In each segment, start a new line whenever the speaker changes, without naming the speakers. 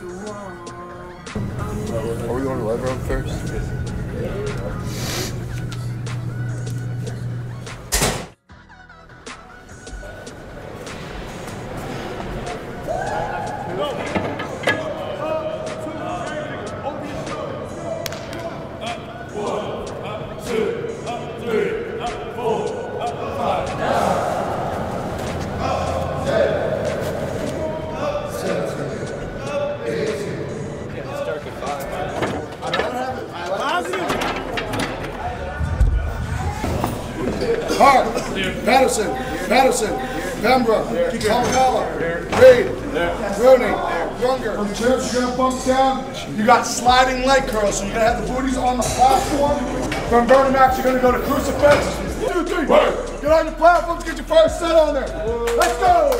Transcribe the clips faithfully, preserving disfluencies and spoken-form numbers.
Are we going to live round first?
Hart, Patterson, Patterson, Pembroke, Alcala, Reed, Rooney, Younger. From Chips, you're gonna bump down. You got sliding leg curls, so you're gonna have the booties on the platform. From Burnamax, you're gonna go to crucifix. Two, three, get on your platforms, get your first set on there. Let's go!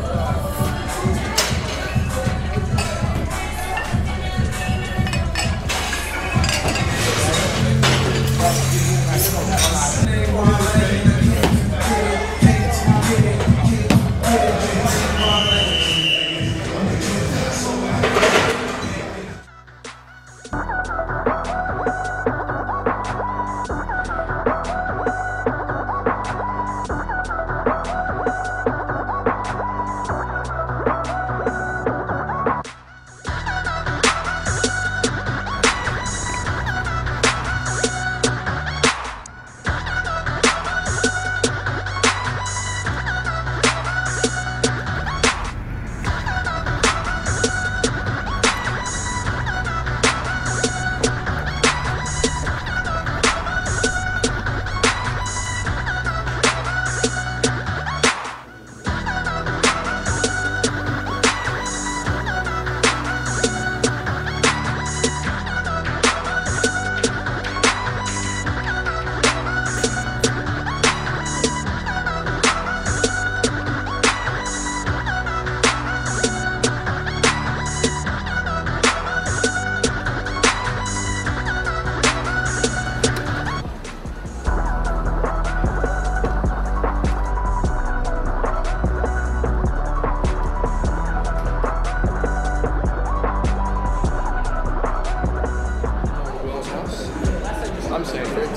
I'm saying it's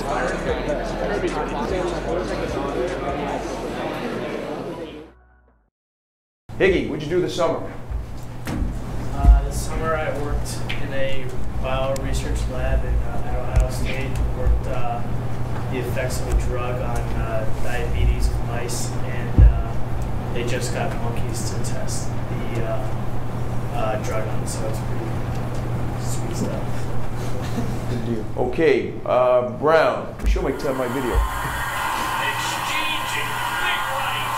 Higgy, what'd you do this summer?
Uh, this summer I worked in a bio research lab in, uh, at Ohio State. Worked uh, the effects of a drug on uh, diabetes in mice, and uh, they just got monkeys to test the uh, uh, drug on, so it's pretty sweet stuff.
Good deal. Okay, uh, Brown, show my, uh, my video.
Exchanging big rights.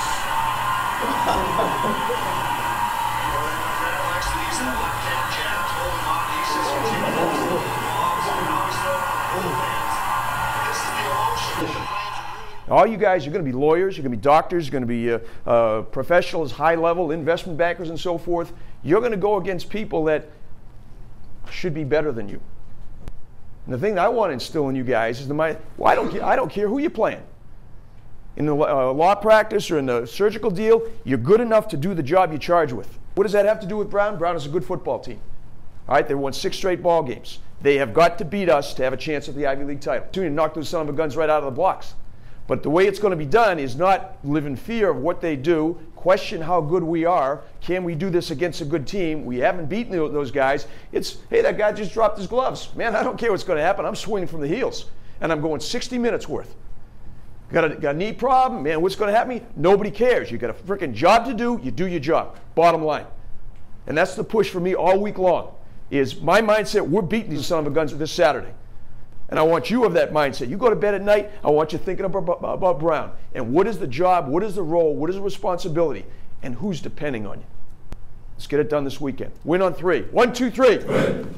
All you guys are going to be lawyers, you're going to be doctors, you're going to be uh, uh, professionals, high level, investment bankers and so forth. You're going to go against people that should be better than you. And the thing that I want to instill in you guys is the my, well, I don't care, I don't care who you're playing. In the uh, law practice or in the surgical deal, you're good enough to do the job you're charged with. What does that have to do with Brown? Brown is a good football team. All right, they won six straight ball games. They have got to beat us to have a chance at the Ivy League title. To knock those son of a guns right out of the blocks. But the way it's going to be done is not live in fear of what they do, question how good we are. Can we do this against a good team? We haven't beaten those guys. It's, hey, that guy just dropped his gloves. Man, I don't care what's going to happen. I'm swinging from the heels. And I'm going sixty minutes worth. Got a, got a knee problem? Man, what's going to happen? Nobody cares. You got a freaking job to do. You do your job. Bottom line. And that's the push for me all week long, is my mindset, we're beating these son of a guns this Saturday. And I want you of that mindset. You go to bed at night, I want you thinking about, about Brown. And what is the job, what is the role, what is the responsibility, and who's depending on you? Let's get it done this weekend. Win on three. One, two, three. Win.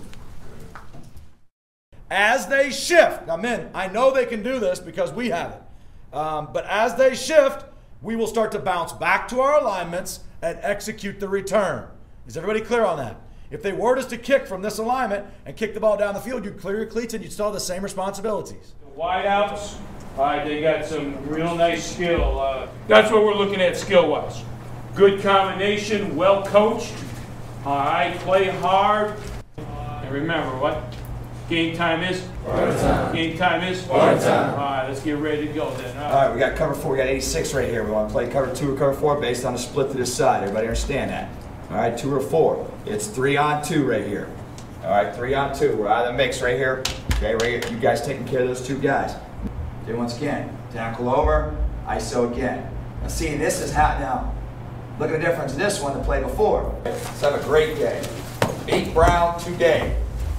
As they shift, now men, I know they can do this because we have it. Um, but as they shift, we will start to bounce back to our alignments and execute the return. Is everybody clear on that? If they were just to kick from this alignment and kick the ball down the field, you'd clear your cleats and you'd still have the same responsibilities.
The wideouts, all right, they got some real nice skill. Uh, that's what we're looking at skill-wise. Good combination, well coached. All right, play hard. And remember what game time is? Party time. Game time is? Party time. All right, let's get ready to go then. All right,
All right, we got cover four. We got eighty-six right here. We want to play cover two or cover four based on the split to this side. Everybody understand that? All right, two or four. It's three on two right here. All right, three on two. We're out of the mix right here. Okay, right here. You guys taking care of those two guys. Okay, once again, tackle over, I S O again. Now see, this is hot now. Look at the difference in this one to play before. Let's have a great day. Eight Brown today.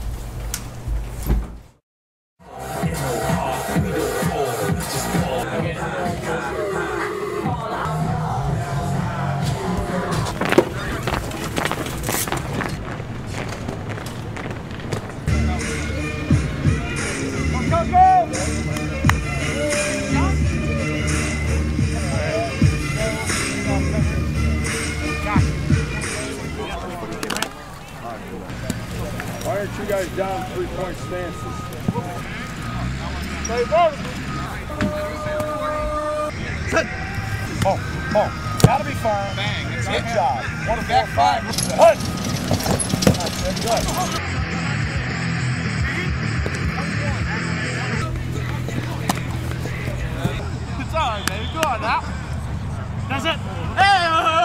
Why aren't you guys down three-point stances?
Play vertical. Sit. Come on, come on. Gotta be firm. Bang. Good job. One of back five. Hunt. That's good. It's all right, baby. Go on now. That's it. Hey!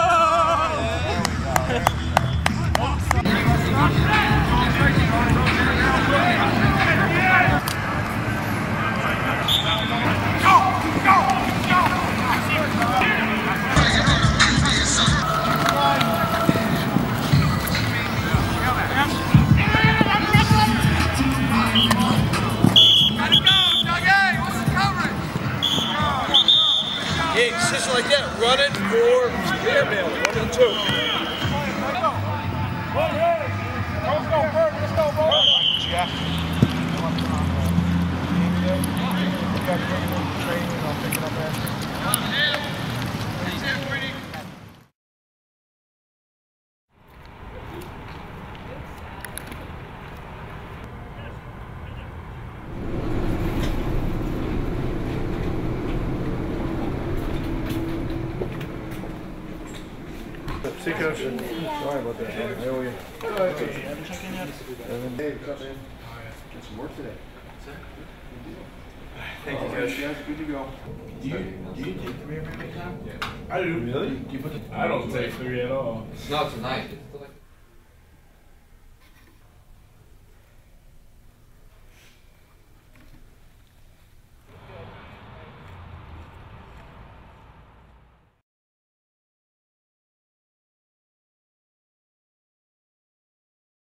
Hey, decision like that, run it or airmail it, one of the two.
Let's go, Bird. Let's go, bro. Jeff. Training, I'll pick it up after.
See, Coach. Sorry about that, man. How are you? Hey, what's up, man? Get some work today. Thank you, Coach. Guys, good to go.
Do you, do you take three every time?
I do.
Really? Do you put the
I don't take three at all.
Not tonight.